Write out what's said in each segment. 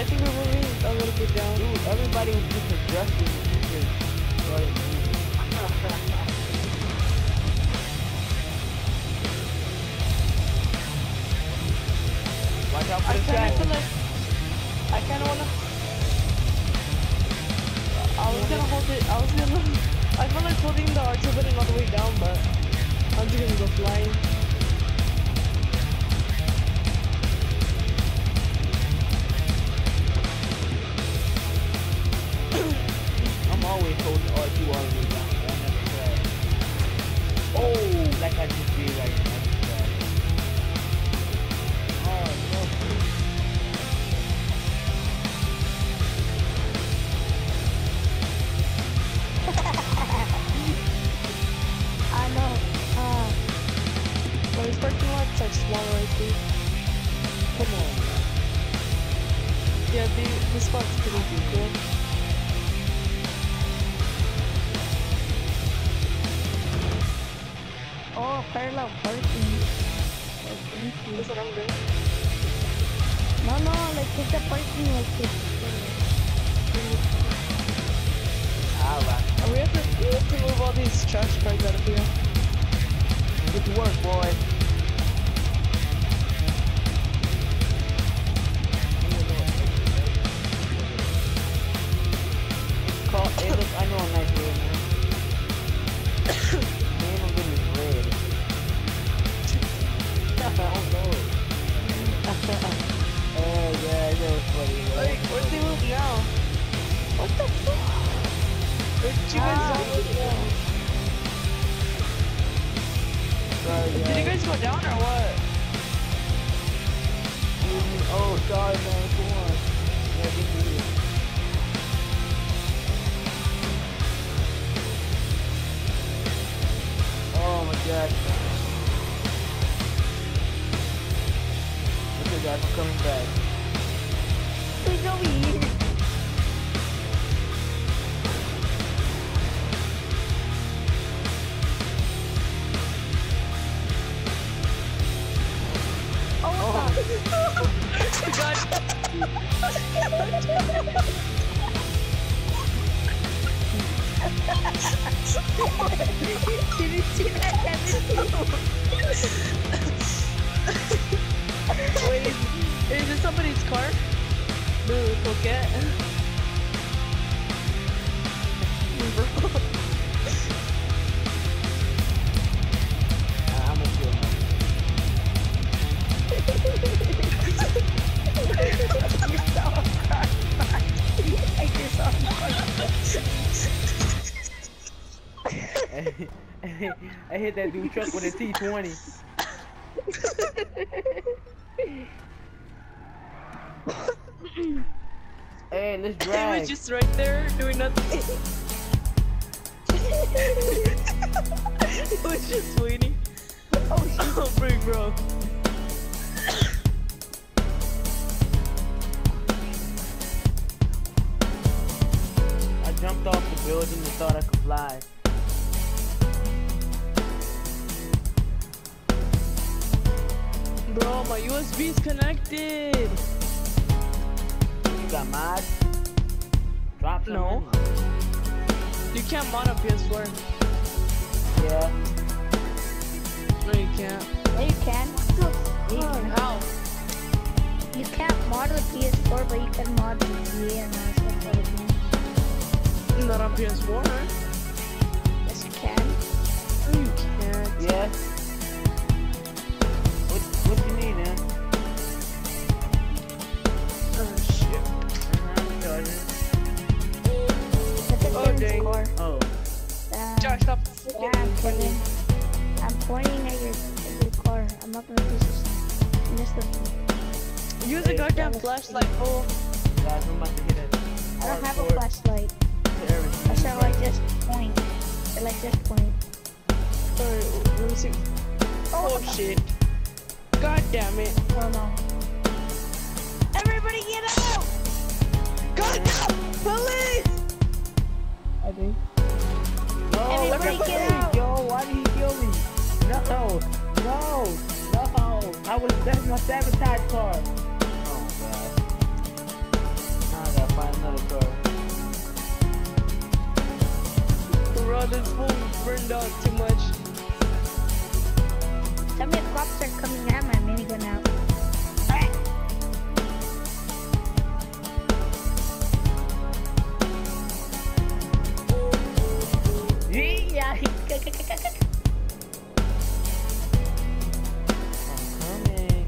I think we're moving a little bit down. Dude, everybody was just adjusting the pictures. Watch out for the track. I kinda wanna. I feel like holding the R2 button all the way down, but I'm just gonna go flying. I'm always holding R2 all the way down. I never crash. Oh, like I just did right now. Oh, no. I know. But this parking lot's like smaller, I think. Come on, man. Yeah, the spot's pretty cool. Oh, parallel parking. That's what I'm doing. No, like take the parking like this. We have to move all these trash cars out of here. Good work, boy. Hey, look, I know a nice red, man. Man, I'm getting red. Oh, no. Oh, yeah, that was funny. Wait, where'd they move now? What the fuck? Where'd you guys go? Sorry, Did you guys go down or what? Oh, sorry, man. Come on. Yeah, get me here. Oh my god. Okay guys, I'm coming back. Please over here. Did you see that, Wait, is this somebody's car? Boo, forget. Bro. I'm gonna kill him. I hit that dude truck with a T20. Hey, let's drag. He was just right there doing nothing. He was just waiting. Oh, big bro. I jumped off the building and thought I could fly. Bro, my USB's connected. You got mods? Drop some. No. You can't mod a PS4. Yeah. No, you can't. Yeah, you can. How? You can't mod the PS4, but you can mod the GA and stuff like that. Not on PS4, right? Yes, you can. No, you can't. Yeah. What you need, man? Oh, shit. Look at Oh, Kevin's dang. car. Oh. Josh, stop. Yeah, Kevin. I'm pointing at your car. I'm not gonna do this. Just the. Use a goddamn flashlight, fool. Guys, I'm about to hit it. I don't have a flashlight. I shall like just point. I like just point. Alright, let me see. Oh, shit. God damn it. Oh no. Everybody get out! God damn! Police! I think. No, Everybody get out! Yo, why did he kill me? No, no, no. I was, that's my sabotage car. Oh, God. no, too much. Tell me if cops are coming at my minigun out. Yeah. I'm coming.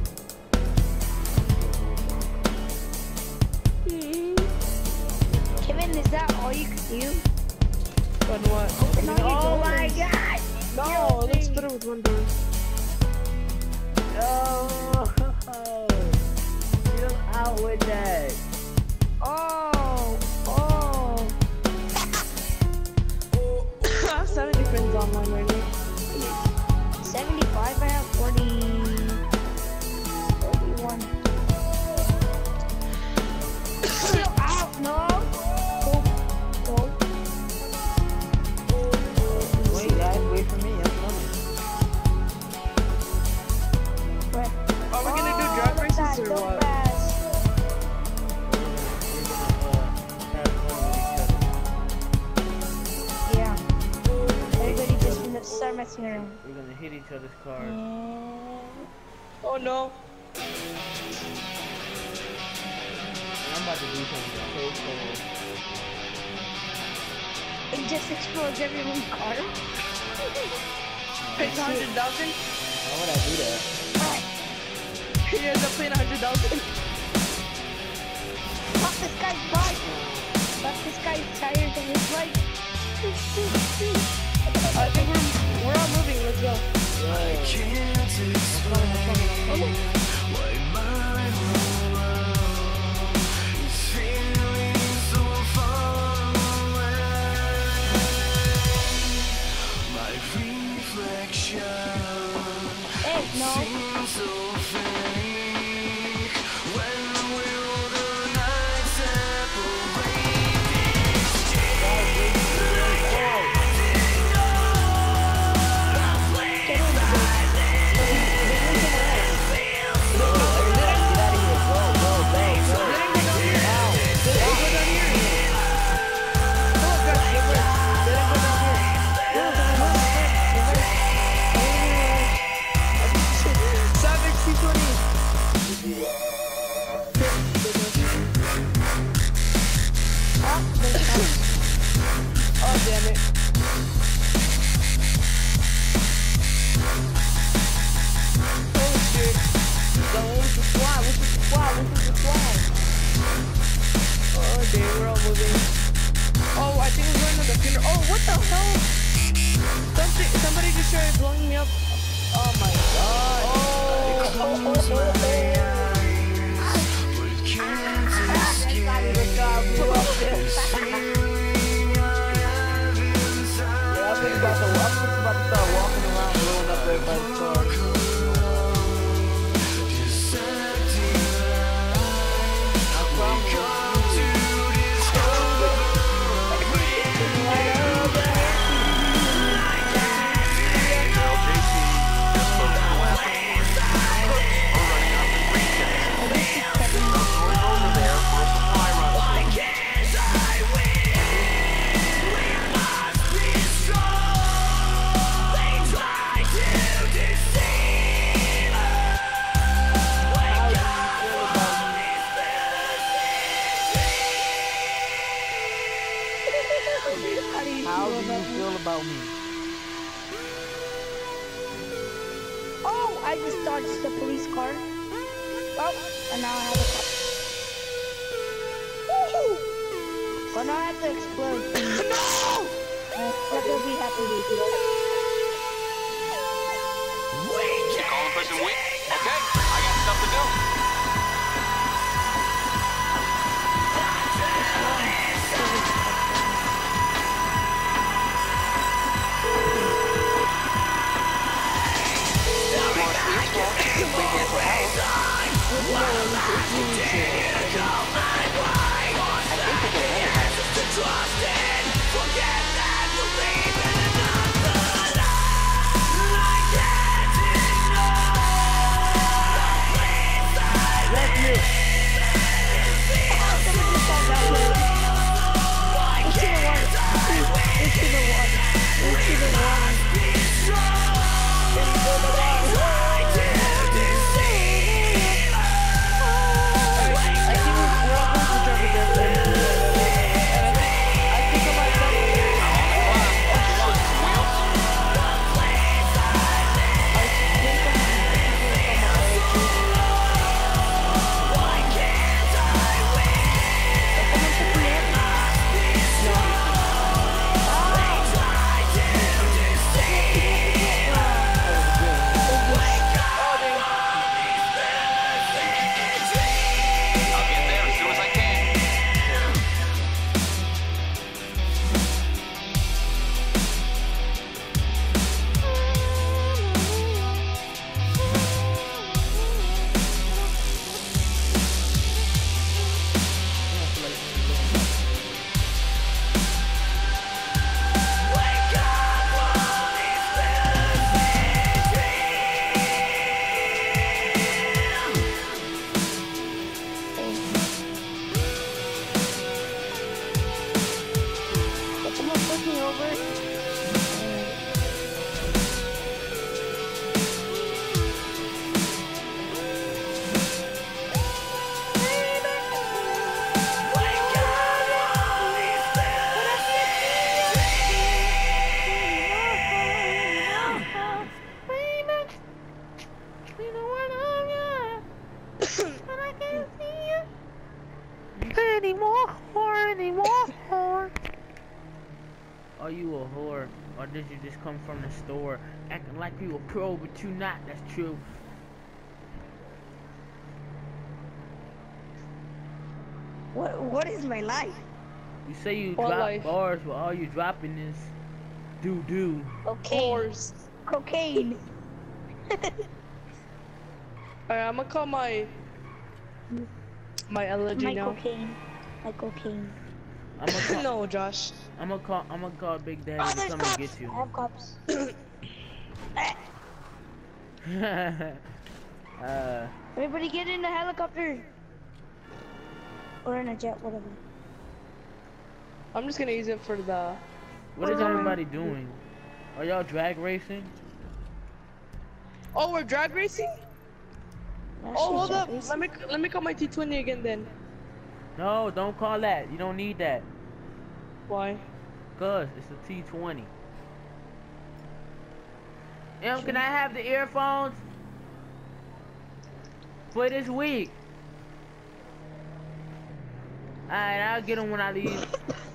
Kevin, is that all you could do? Fun what? Open all your Oh doors. my god! No, let's put it with one door. No! Chill out with that. Oh, oh. 70 friends online right now. 75, I have 40, 41. Chill out, no. Go. Wait, guys, wait for me. I'm coming. Where? Are we gonna do drag races or what? Yeah. Everybody just start messing around. We're gonna hit each other's cars. Oh no. I'm about to do something so cool. It just explodes everyone's car. Pay 100,000? How would I do that? He ends up paying 100,000. Fuck this guy's bike. Fuck this guy's tires and his bike. I think we're all moving. Let's go. I can't explain why my whole world is feeling so far away. My reflection seems so fake. When will the night separate these Oh damn it. Oh shit. What's the squad? Oh damn, we're all moving. Oh, I think we're going to the funeral. Oh, what the hell? Somebody just started blowing me up. Oh my god. I'm about to start walking around blowing up everybody's car. How do you feel about me? Oh, I just dodged the police car. Oh, and now I have a cop. Woohoo! Well, now I have to explode. No! That will be happy with you. You calling Prison Week? Okay, I got stuff to do. anymore. Are you a whore? Or did you just come from the store acting like you a pro but you not? That's true. What is my life? You say you What drop life? bars, but all you dropping is doo-doo. Cocaine. Whores. Cocaine. Alright, I'm gonna call my elegy My now. cocaine. My cocaine. I'm gonna call, No, Josh. I'm gonna call Big Daddy Oh, to there's come cops. and get you. I have cops. Everybody get in the helicopter. Or in a jet, whatever. I'm just gonna use it for the. What is everybody doing? Are y'all drag racing? Oh, we're drag racing. That Oh, shit's hold up. racist. Let me call my T20 again then. No, don't call that. You don't need that. Why? Cause it's a T20. Can I have the earphones for this week? Alright, I'll get them when I leave.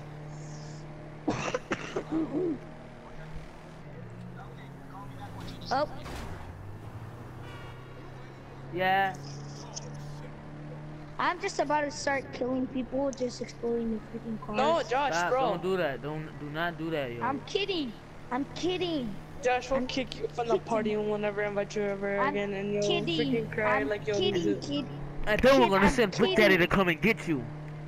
Oh, Yeah. I'm just about to start killing people, just exploding the freaking cars. No, Josh, Stop, bro. don't do that. Do not do that, yo. I'm kidding. I'm kidding. Josh, we'll I'm kick you from the party and we'll never invite you ever I'm again, and you'll kidding. freaking cry I'm like you'll lose kidding, it. kid. I thought we're gonna I'm send Big kidding. Daddy to come and get you.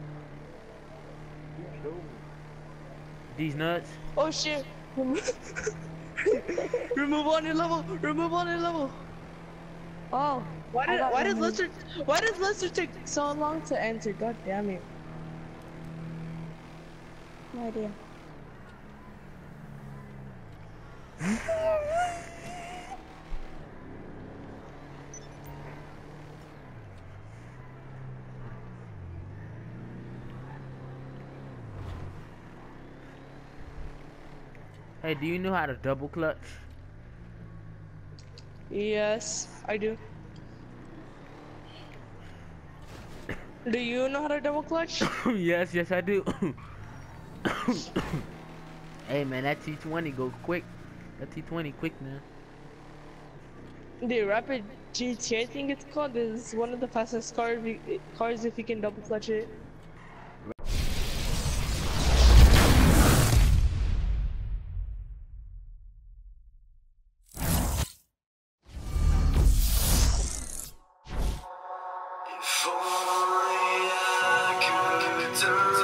These nuts. Oh shit! Remove on your level. Remove on your level. Oh, Why I got does removed. Lester take so long to answer? God damn it! No idea. Hey, do you know how to double clutch? Yes, I do. Do you know how to double clutch? Yes, I do. Hey man, that T20 go quick. That T20 quick, man. The Rapid GT, I think it's called, is one of the fastest cars if you can double clutch it. If only I could turn